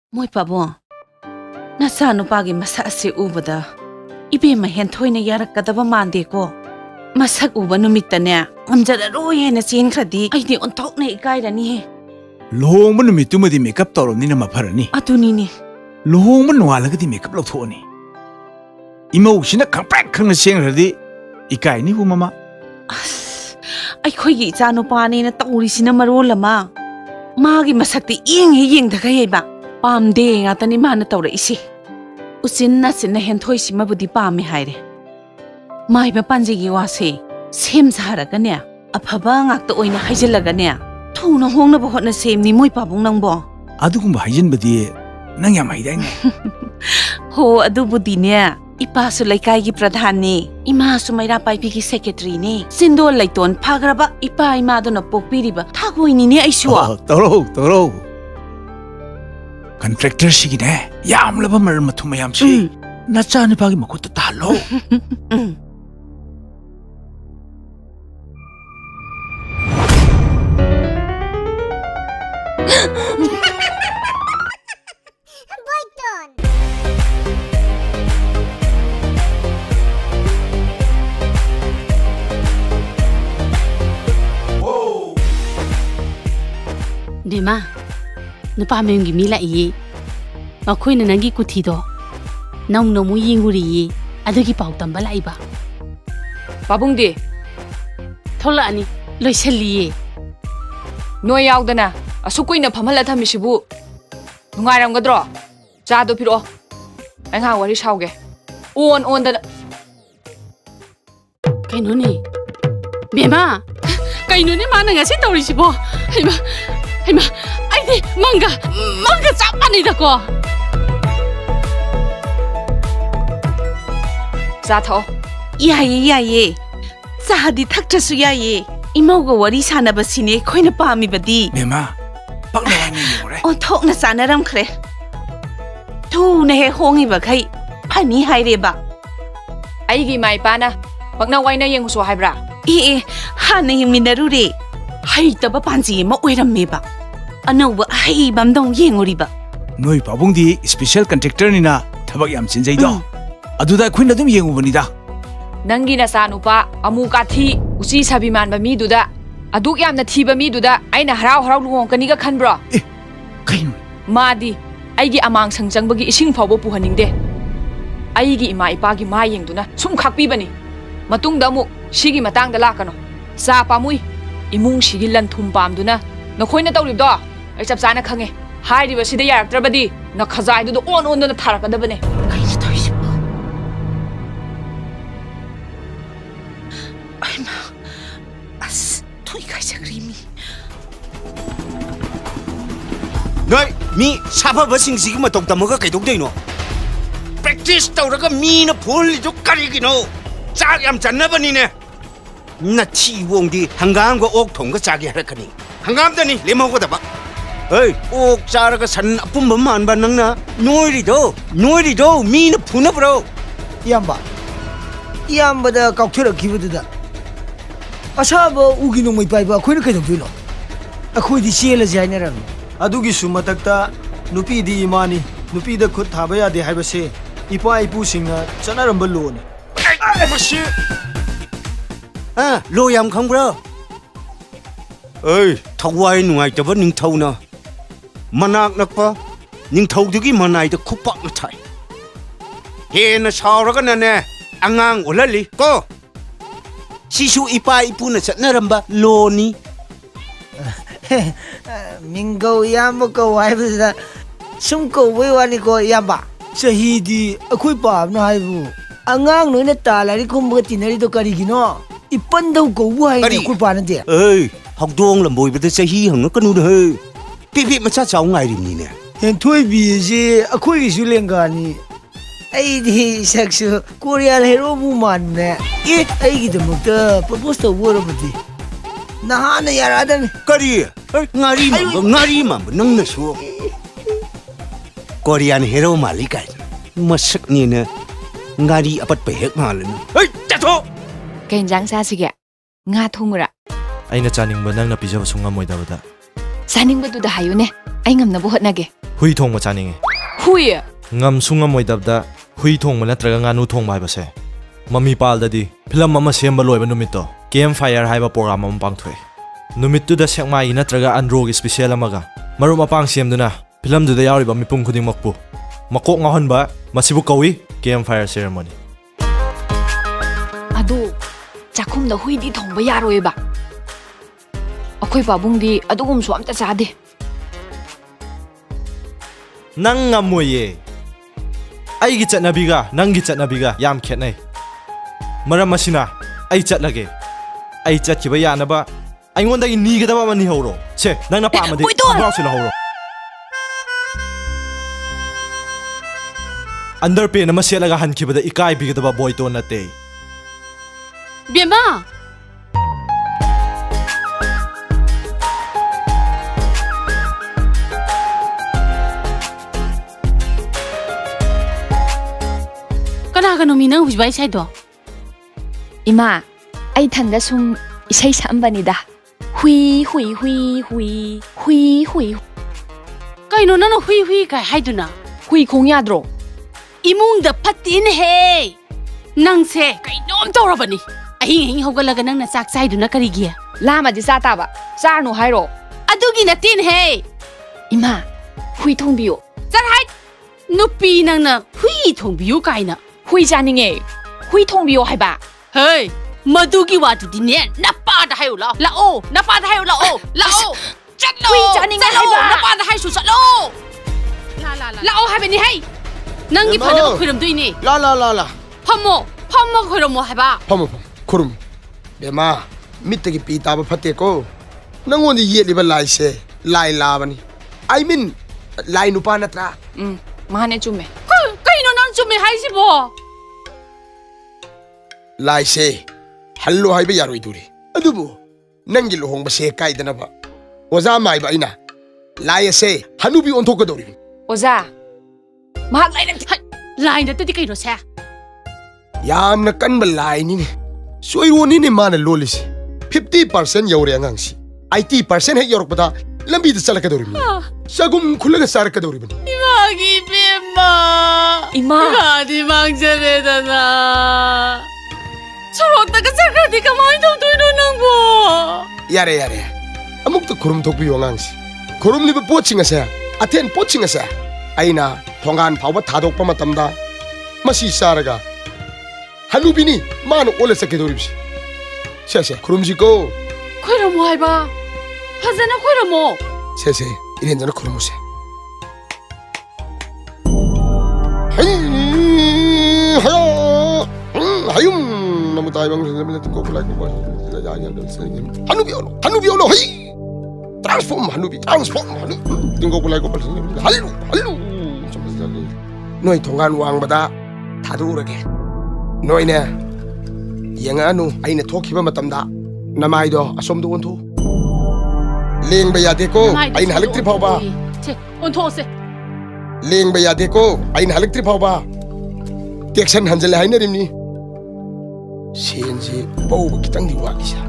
Moi pabong, nasa nupagi masak si ubada. Ibe mahentoy na yarak kadaba mandi ko. Masak uba numita niya. Amjada roy na sin kradi ay di untok na ikayra ni. Lohong mo numito mo di makeup toro ni na maparani. Ato nini. Lohong mo nuwala ka di makeup lo to ni. Imaw sina kaprak kang na siyang radi. Ikay ni mama. Ay koy giza no pa ni na tauri sina marolama. Magi masakti ing da kaya ba. Pamde nga tani mana tawra isi. Usin na sin na hentoy si mabudi pami haire. May mapanjigi wasi. Sem sahara ka niya. Apaba ngakta oy na haijalaga niya. Thuna hong na buhot na sem ni moy pabong nang bo. Adu kung bahayan ba di nang yamay day nga? Ho, adu budi niya. Ipaso lay kaygi pradhan ni. Ima sumayra pa ipiki secretary ni. Sindol lay ton pagraba ipa imado na pokpiriba. Tagoy ni niya isyo. Toro. Contractor sigine yamlaba mar mathum si nacha ni pagi makut talo Dema nupa mayong gimila iye. Makoy na nangi kutido. Nang no mo yinguri iye. Adugi pau tamba la iba. Pabungdi. Thola ani loisali iye. Noy yaudana. Asukoy na pamala thamisibu. Nungairamgadro. Chado piro. Ay nga wari sauge. On da. Kaino ni? Bema. Kaino ni mana ngasi tawrisibo. Hayma. Aide manga chapani da ko. Zatho. Yaye. Zahadi thaktrasu yaye. Imauga wari sanaba sine khoina pami badi. Mema, pakna ni yore. On thok na sanaram khre. Tu na he hongi ba khai. Phani haire ba. Aigi mai pana. Pakna waina yenguso haibra. Hana yingminaru re. Hai taba panji ma oiram ba. Anauba hai bamdong yenguri ba. Noi pabong di special contractor ni na tabak yam sinjay do. Aduda khuyna dum yengu bani da. Nangi na sanupa amu kathi usi sabiman ba mi duda. Aduk yam na thiba mi duda aina harau luong kani ka khanbro. Kaino? Madi aigi amang sangjang bagi ising phawbo puhaningde. Aigi ima ipa gi ma yengduna sum khakpi bani. Matung da mu sigi matang da lakano. Sa pamui imung sigi lan thum pamduna nakhoina tawribdo ai chap chana khange. Hairiba sida yaraktrabadi na khazai du on na tharakadabane. Kaini toisibo. Aima. As toi kai sagrimi. Noi mi sapa basing sigi matok tamaga kaidok deino. Practice tawraga mi na pholi jo karigino. Chak yam channabani ne. Na thi wongdi hangam go ok thong ga chagi harakani. Hangam dani lemau ga daba. Hey, ok charaga san apumba manba nangna noirido mi na phuna bro. Iyambada kaukthira kibuda. Asaba ugi no mai pai ba khoina kaidok duino. Akhoi di chela jaina ram. Adugi sumatakta nupi di imani nupi da khut thaba ya de haibase ipa ipu singna chanaramba lo ne. Mashi. Lo yam khangbra. Ơi, thawai nuai taba ning thawna. Manak nakpa ning thawdugi manai da khupak na thai. He na sawraga na ne angang ulali ko. Sisu ipa ipu na chatnaramba lo ni. Mingo yamba ko haibada sum ko wani ko yamba. Sahidi akhoi pam na haibu. Angang no na talari kumba tinari do karigino. Ipandau ko wai na ko panante. Hokdong lamboi bada sahi hang kanu de he. Pipi macha chaw ngai rim ni ne. Hen thoi bi je akhoi su lengani. Ai di saksu Korean hero mu man ne. Ai gi demokta propose to woro budi. Nahana yaradan. Kari ngari ma nang na su. Korean hero malika. Masak ni ne. Ngari apat pe hek malan. Tatho. Kenjang sa sige. Nga thumura. Aina chaning ba nang na pijaba sunga moidabada. Saning ba duda hayune. Ay ngamna bu hotnage. hui thong ma chaninge hui ngam sungam moidabda hui thong ma natraga nganu thong ma haibase mami pal dadi film ama semba loiba numito campfire haiba program am pangthoi numittu da sekma ina natraga andro gi special amaga maru mapang semduna film du da yauriba mipum khuding makpu makok ngahonba masibu kawi campfire ceremony adu chakhum da hui di thong ba yaroi ba akhoi pabung di adugum su amta chade nang ngamoye ai gi chatnabiga nang gi chatnabiga yam khetnai maram asina ai chatlage ai chatkiba yanaba aingonda gi ni gadaba mani horo che nang na pa amade abraw sila horo underpay na maselaga hankibada ikai bigadaba boy to nate Bema! Kana minang hujbai sai do. Ima, ai thanda sum isai sambani da. Hui hui hui hui hui hui. Kaino nana hui kai haiduna. Hui khong yadro. Imung da patin he. Nang se kainom tawrabani. Ahing hogalaga nang na sak sai duna karigia. Lama di sa taba. Sarno hairo. Adugi na tin he. Ima, hui thong biyo. Sarai. Nupi nang na hui thong biyo kaina. Hui janinge. Hui thong biyo hai ba. Hey, madugi watu di ne. Napa da hayo la. Lao, napa da hayo lao. Lao. Chatlo. Hui janinge hai ba. Napa da hayo su chatlo. Lao hai bani hai. Nangi phana khuiram dui ni. La. Phammo khuiram mo hai ba. Pamo. Kurum. Bema, mittagi pi taba phate ko. Nangoni yeliba lai se, lai labani. I mean, lai nupa natra. Mane chume. Kaino nan chume hai sibo. Lai se, hallo hai ba yaroi duri. Adubu, nangi lohong ba se kaidana ba. Oza mai ba ina. Lai se, hanubi onthok ka dori. Oza. Mahak Lai na tadi kaino sa. Yamna kanba lai ni. Soironi ni mana lolis 50% yaure angangsi 80% he yorok bada lambi da salaka dori sagum khulaga saraka dori bani Imagi bema Ima Gadi mangjare dana Sorok taka sarka di kamai dong tuino nangbo Yare amuk ta kurum thok bi angangsi kurum liba pochinga sa aten pochinga sa aina thongan phawba thadok pa matamda masi saraga Hanubini, mano ole sakidoribsi. Se, kurumjiko. Khoiramo hai ba. Fazana khoiramo. Se, irendana kurumuse. Hayum, namutai bang ko kulai ko. Hanubi ono, hay. Transform hanubi. Tingko kulai ko. Halu. Noi thongan wang bada thadurage. Noine, yang anu, aina thoki ba matamda, namai do asom do onto. Leng ba yade ko, aina halik tri phawba. Che, onto se. Leng ba yade ko, aina halik tri phawba. Teksan hanjale haina rimni. Senji bau ba kitang di wakisa.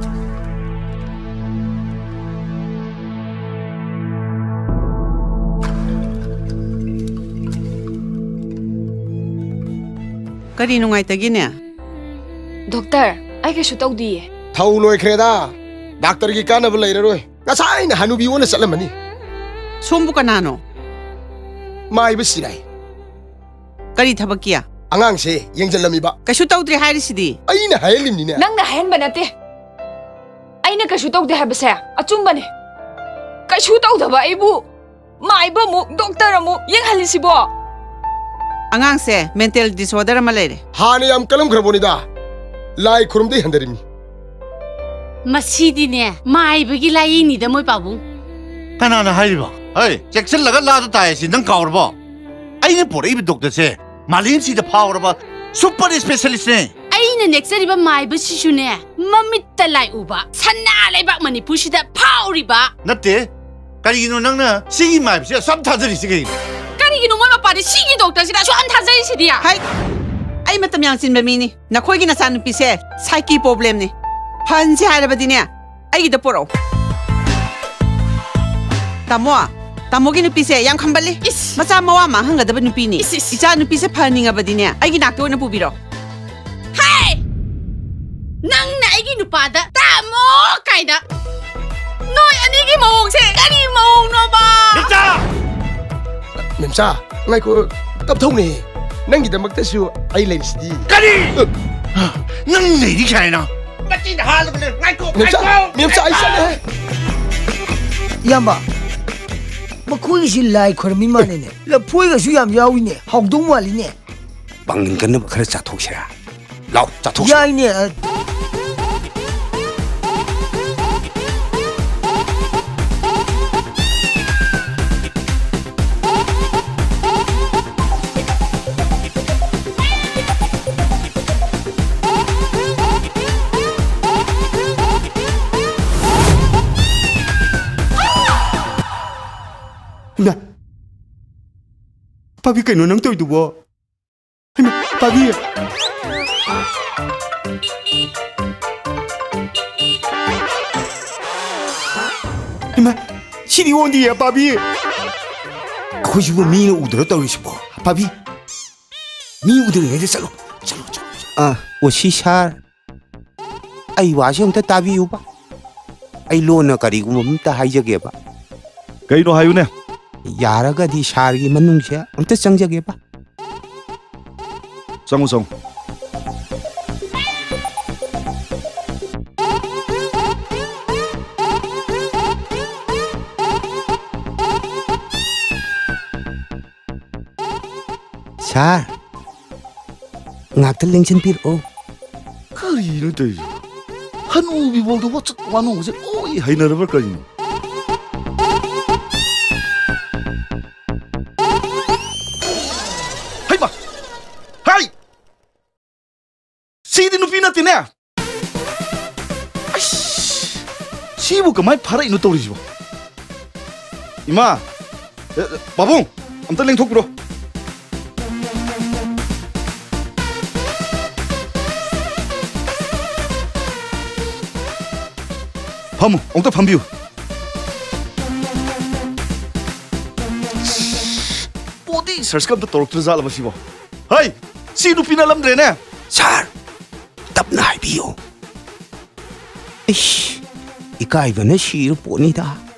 Kari nungai tagi ne? Doctor, ai ke shutau di. Thau loi khreda. Doctor gi kana ba lai roi. Ngasai na hanubi wona salamani. Sombu kanano? Mai ba sirai. Kari thabakia? Angang se yengjalami ba. Kashu tawdri harisidi. Aina haelim ni ne. Nang na hen banate. Aina ka shutau de habase. Achum bane. Ka shutau da ba ibu. Mai ba mu doctor mu yeng halisibo. Angang se mental disorder ma lere. Hani am kalam khrabonida. Lai khurum dei handarimi. Masidi ne, mai bagi lai ni da moi pabu. Kana na hai ba. Hey, Jackson laga la da tai sin dang kaur ba. Ai ne pore bi doctor se. Malin si da power ba. Super specialist ne. Ai ne next riba mai ba shishu ne. Mamit ta lai uba. Sanna lai ba Manipur si da power ba. Natte. Kari no nang na sigi mai se sam thajari sigi. Gino mo mapari sigi doctor sida so am thajai sidia. Hai. Ai matam yang sin bami ni. Na khoi gi na san pi se psyche problem ni. Han se hai ba di ne. Ai gi da poro. Tamo. Tamogi nupise yang khambali. Macha mawa ma hangadaba nupi ni. Icha nupise phaningabadine. Aigi nakto na pubiro. Hey! Nang na aigi nupada tamo kaida. Noi anigi mong se kani mong no ba. Mimsa! Mimsa, ngay ko tapthong ni. Nang gidamaktasu ay lensdi. Kani! Nang lady kaya na. Mati na halam na. Ngay ko! Mimsa ay sana. Yamba. Makoi si lai khormi mane ne. La phoi ga su yam yawi ne. Hawdong wali ne. Bangin ka na ba kara chathok siya? Lau, chathok siya. Yai ne. Na. Papi kayo nang toy duwa. Papi. Ima, sini ondi ya papi. Ako siya mi na udara tayo siya po. Papi. Mi udara nga salo. Salo. Ah, 我是샤. Ay wasi ang tatabi ba? Ay lo na kari kumamta haijage ba? Kaino hayo ne? 야라가디 샤르기 만능시야 아무튼 정작해 봐. 성우성. 샤. ngaktal lengchen pir o. Kari no tayo. Hanu bibol do wat wanu se oi haina rabar kari. Sidi nupi natin ya. Sibu kamay para ino tori sibo. Ima, babong, amta leng thok bro. Pamu, amta pambiu. Body search kam to torok trizal ba sibo. Hai, si nupi na lam dre ne. Sar. Tap na biyo. Ish. Ikaiba na shiro po nita.